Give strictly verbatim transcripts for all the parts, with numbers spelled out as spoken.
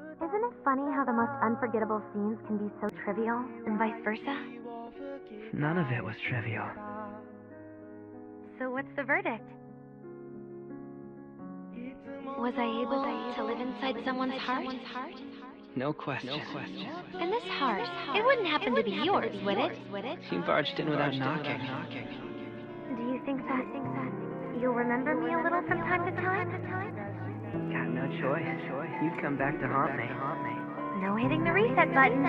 Isn't it funny how the most unforgettable scenes can be so trivial, and vice versa? None of it was trivial. So what's the verdict? Was I able to live inside someone's heart? No question. No question. And this heart, it wouldn't happen to be yours, would it? You barged in without knocking. Do you think that you'll remember me a little from time to time? Got no choice. You'd come back to haunt me. No hitting the reset button.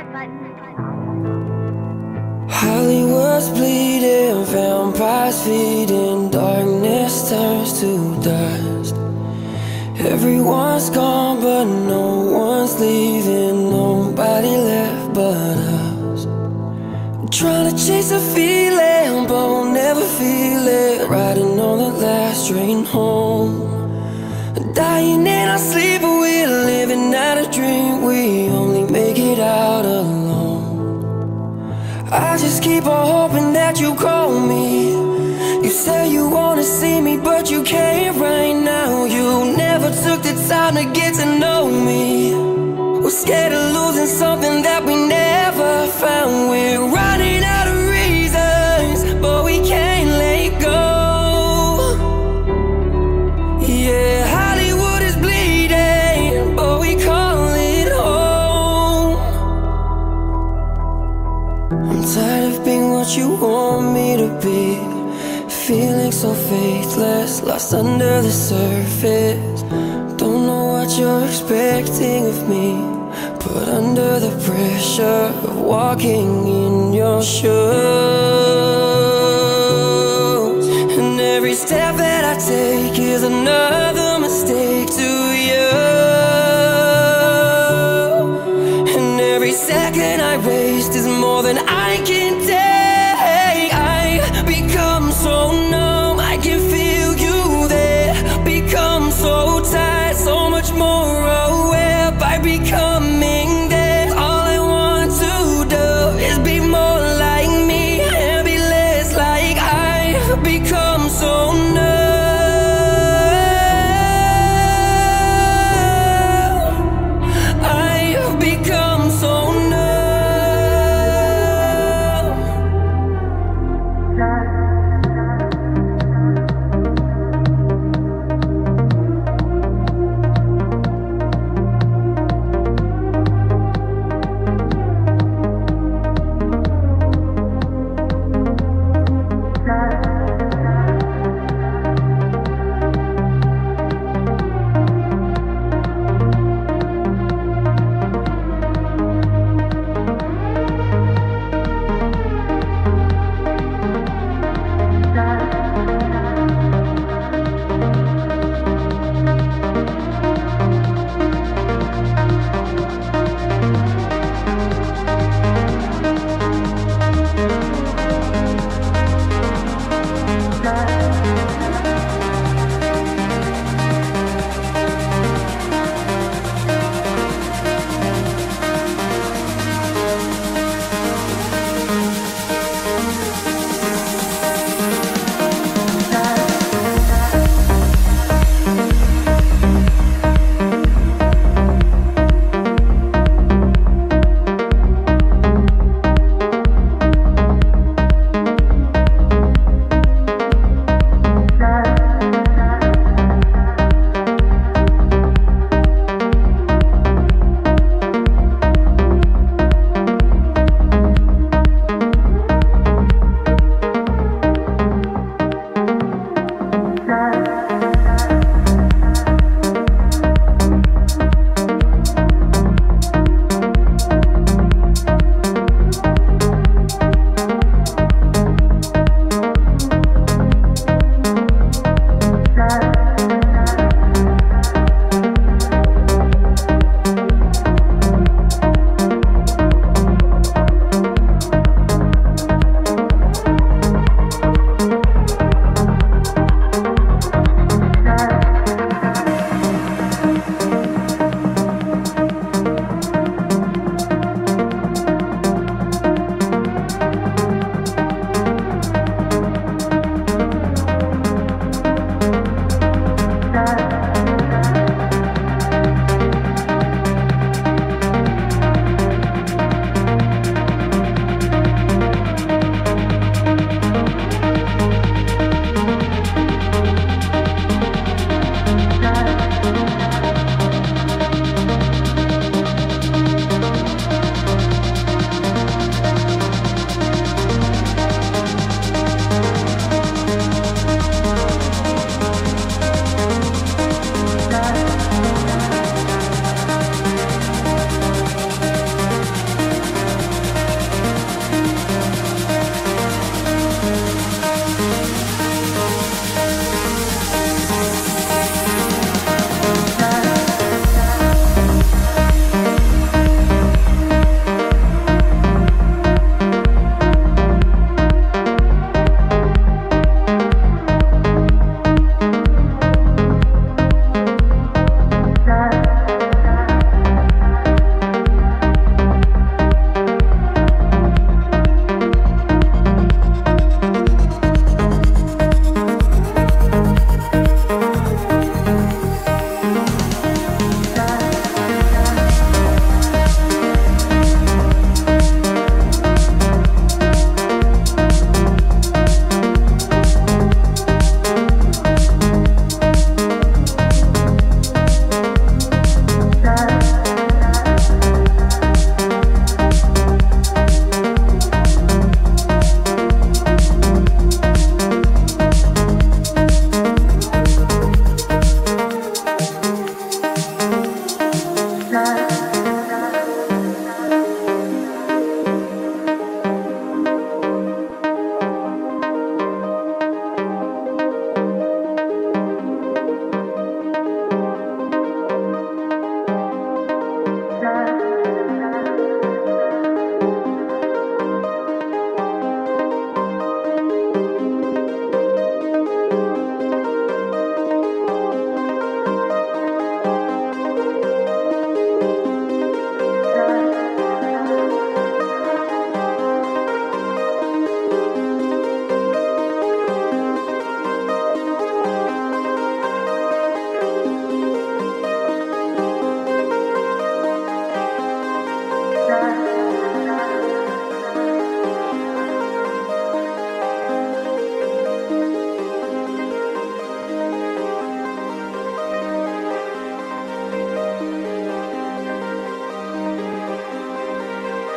Hollywood's bleeding, vampires feeding, darkness turns to dust. Everyone's gone, but no one's leaving, nobody left but us. Trying to chase a feeling, but we'll never feel it. Riding on the last train home, dying in our sleep, but we're living out a dream. We only make it out alone. I just keep on hoping that you call me. You say you wanna see me, but you can't right now. You never took the time to get to know me. We're scared of losing something that we never found. We're running out of reasons, but we can't let go. Yeah, Hollywood is bleeding, but we call it home. I'm tired of being what you want me to be, feeling so faithless, lost under the surface. Don't know what you're expecting of me, but under the pressure of walking in your shoes, and every step that I take is another mistake to you, and every second I waste is more than I can take. I become so numb, I can feel you there. Become so tired, so much more aware by becoming there. All I want to do is be more like me and be less like I. Become so numb.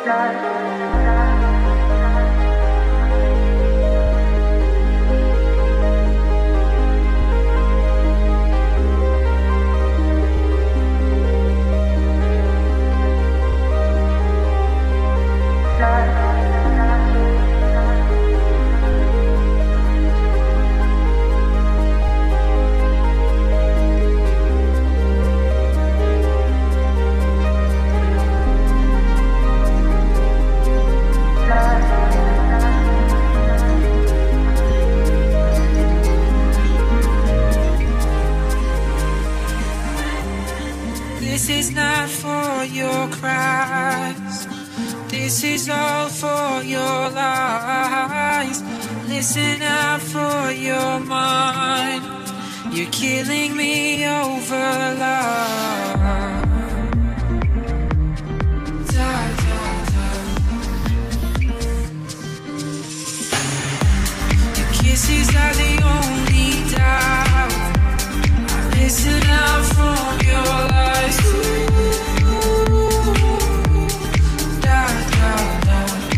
This is not for your cries. This is all for your lies. Listen out for your mind. You're killing me over love. Da, da, da. Your kisses are the only doubt. I listen out from your lies. Da, da, da.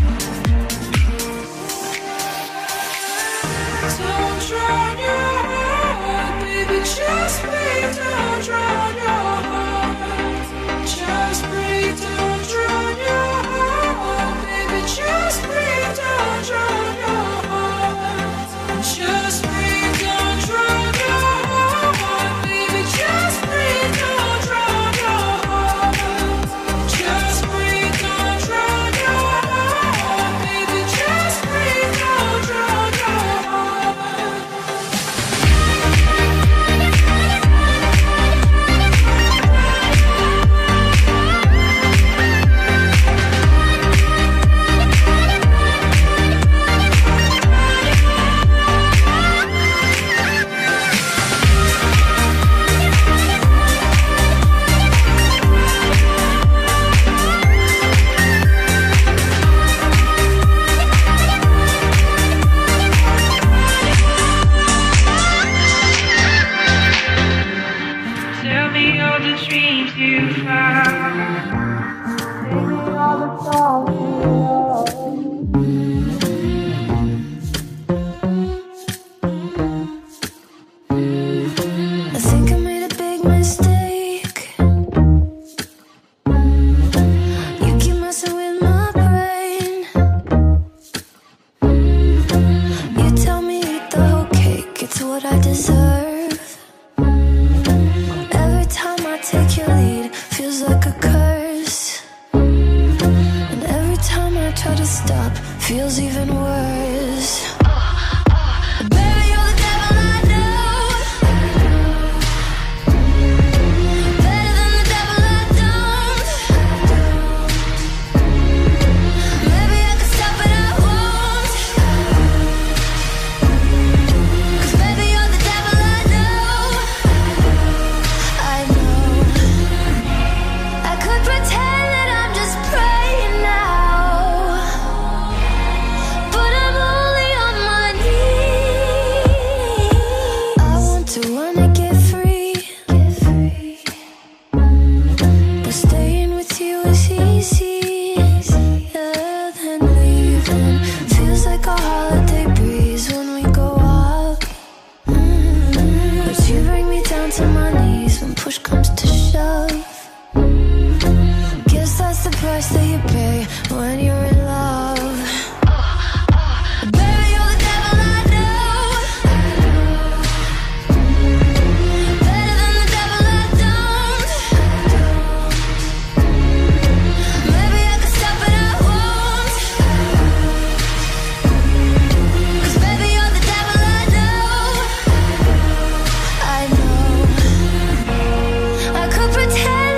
Don't drown your heart, baby, just breathe. Don't drown your heart. Just breathe, don't drown your heart, baby, just breathe. Don't drown your heart. Just breathe, don't drown your heart, baby, just breathe. Don't drown your heart. Just breathe, don't drown your heart, baby, just breathe. Don't drown your heart. Tell me all the dreams you found. Tell me all the songs you wrote. I think I made a big mistake. You keep messing with my brain. You tell me eat the whole cake, it's what I deserve. Every time I take your lead, feels like a curse. And every time I try to stop, feels even worse. Baby, you're the devil I know. Better than the devil I don't. Maybe I could stop but I won't. 'Cause baby, you're the devil I know. I know. I could pretend that I'm just praying now, but I'm only on my knees. I want to wanna get free, but staying with you is easier than leaving. Feels like a holiday breeze when we go up. Mm, But you bring me down to my knees when push comes to shove. Guess that's the price that you pay when you're in love. Baby, you're the devil I know. Better than the devil I don't. Maybe I could stop but I won't. 'Cause baby, you're the devil I know. I know. I could pretend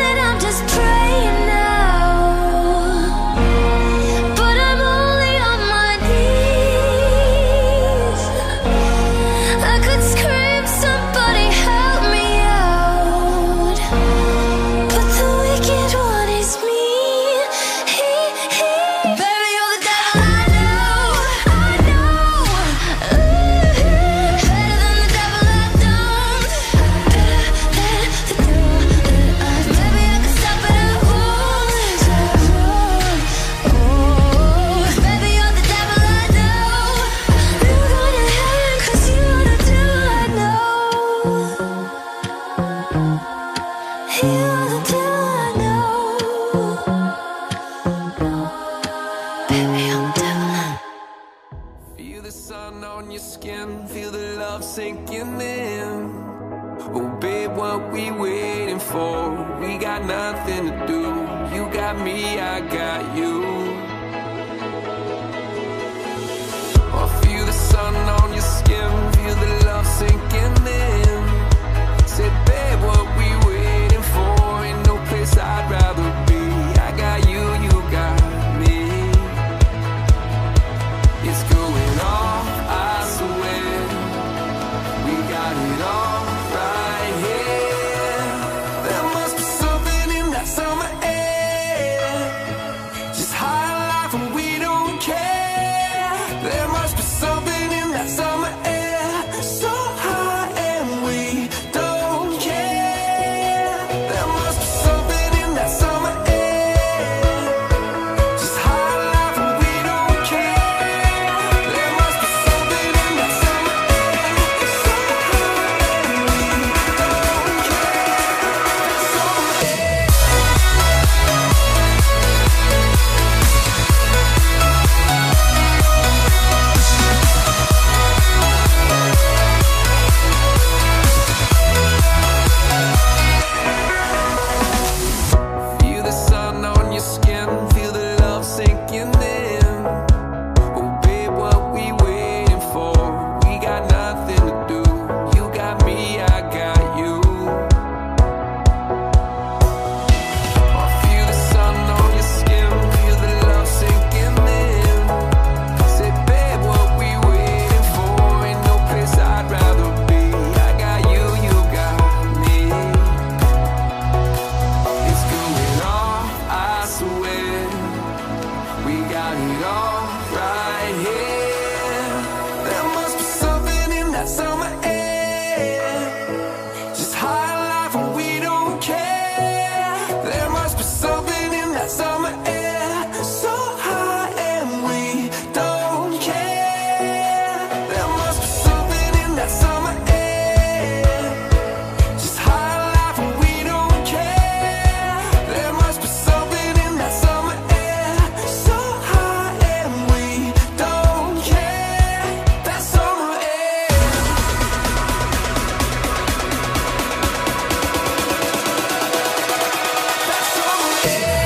waiting for. We got nothing to do. You got me, I got you. I feel the sun on your skin, feel the love sinking in. Say, babe, what we waiting for? Ain't no place I'd rather be. I got you, you got me. It's going off, I swear. We got it all right here. There must be something in that summer air, just high life and we don't care. There must be something in that summer air, so high and we don't care. There must be something in that summer air, just high life and we don't care. There must be something in that summer air, so high and we don't care. Summer air. Feel the sun on your skin, feel the love sinking in. Oh babe, what we waiting for? We got nothing to do. You got me, I got you. I feel the sun on your skin, feel the love sinking in. Say babe, what we waiting for? Ain't no place I'd rather be. I got you, you got me. It's going off, I swear. We got it all right here. There must be something in that summer air, just high life and we don't care. There must be something in that summer air, so high and we don't care. There must be something in that summer air, just high life and we don't care. There must be something in that summer air, so high and we don't care. That summer air. That summer air.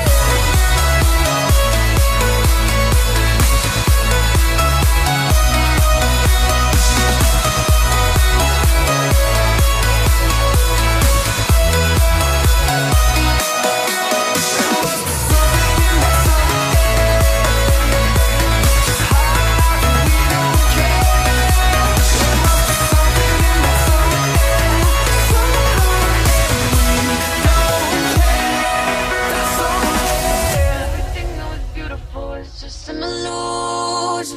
Everything that was beautiful is just an illusion.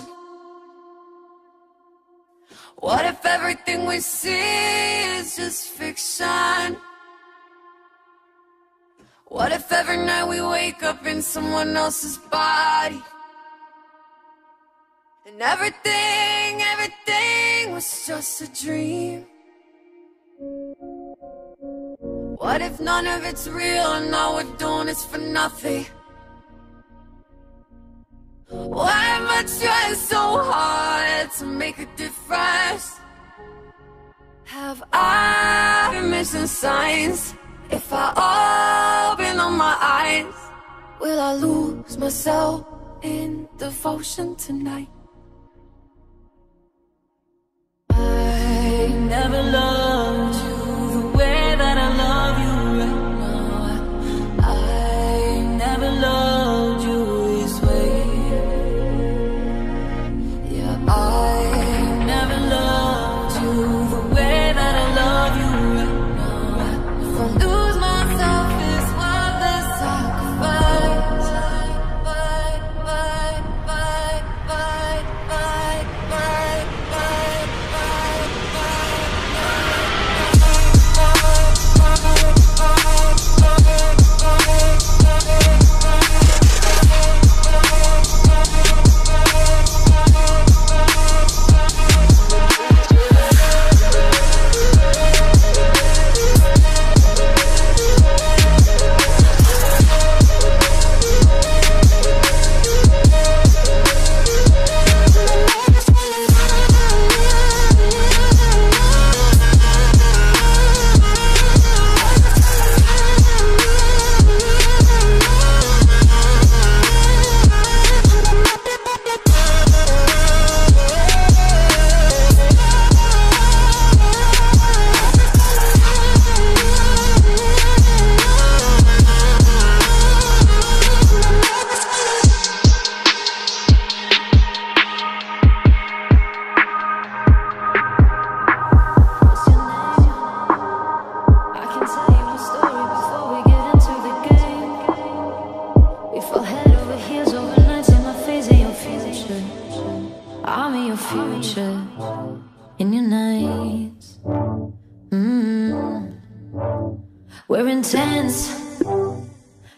What if everything we see is just fiction? What if every night we wake up in someone else's body? And everything, everything was just a dream? What if none of it's real and all we're doing is for nothing? Why am I trying so hard to make a difference? Have I been missing signs? If I open up my eyes, will I lose myself in devotion tonight? I never loved you the way that I love you right now. I never loved you this way. Yeah, I never loved you the way that I love you right now. If I lose myself, it's worth the sacrifice. Bye, bye, bye, bye, bye, bye, bye, bye, bye, bye.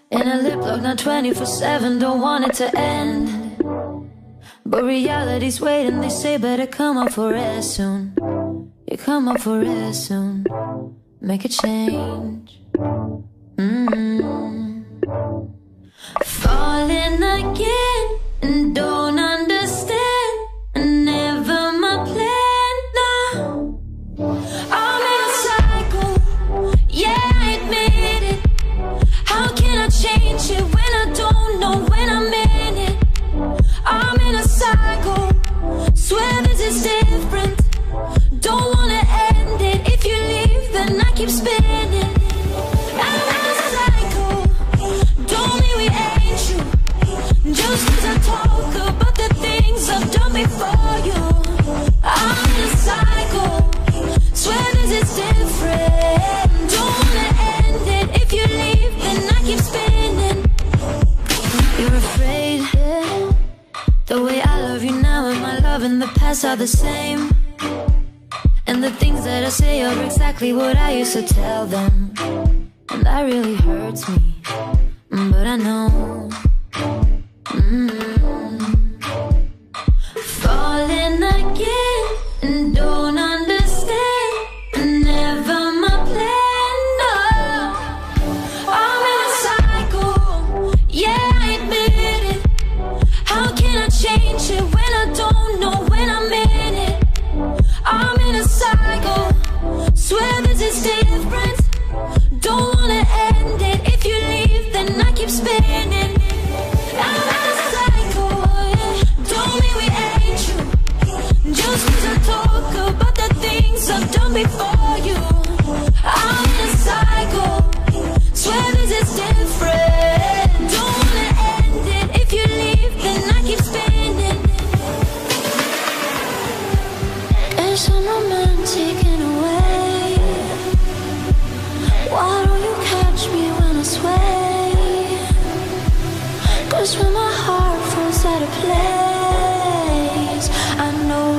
In a lip lock, not twenty-four seven, don't want it to end. But reality's waiting, they say better come up for air soon. You come up for air soon. Make a change. Mm-hmm. Falling again and don't understand. Never my plan, no. I'm in a cycle, yeah, I admit it. How can I change it when I don't know when I'm in it? I'm in a cycle, swear this is different. Don't wanna end it. If you leave, then I keep spinning. I'm in a cycle, don't mean we ain't true. Just cause I talk about the things I've done before you. I'm in a cycle, swear this is different. Don't wanna end it. If you leave, then I keep spinning. You're afraid, yeah. The way I love you now and my love in the past are the same. And the things that I say are exactly what I used to tell them. And that really hurts me, but I know. Mm-hmm. Falling again and don't understand. Never my plan, no. I'm in a cycle, yeah, I admit it. How can I change it when I don't know when I'm in it? I'm in a cycle, swear this is different. Don't wanna end it. If you leave, then I keep spinning. I'm in a cycle, yeah. Don't mean we ain't true. Just cause I talk about the things I've done before you. I'm in a cycle, swear this is different. Don't wanna end it. If you leave, then I keep spinning. It's so romantic in a way. Why don't you catch me when I sway? Cause when my heart falls out of place, I know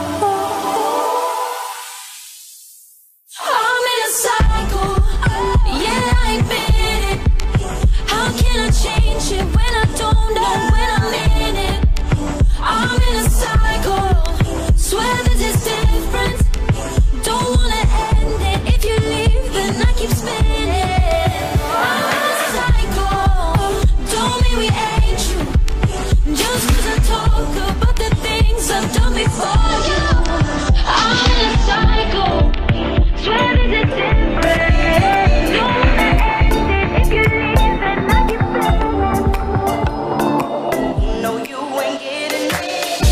I'm in a cycle, yeah, I admit it. How can I change it when I don't know when I'm in it? I'm in a cycle, swear this is different. Don't wanna end it. If you leave, then I keep spinning. I'm in a cycle, don't mean we ain't true. Just cause I talk about the things I've done before you. I'm in a cycle, swear this is different. Don't wanna end it. If you leave, then I keep spinning. No, you ain't getting it.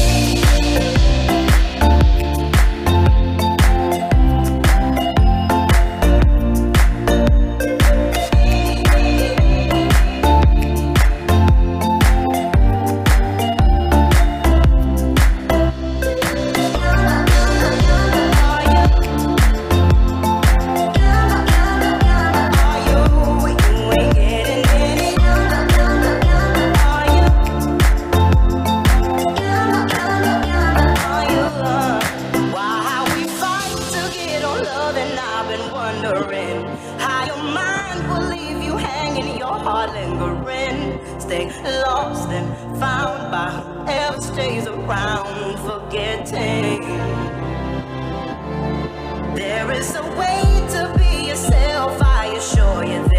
Stay lost and found by whoever stays around, forgetting. There is a way to be yourself, I assure you.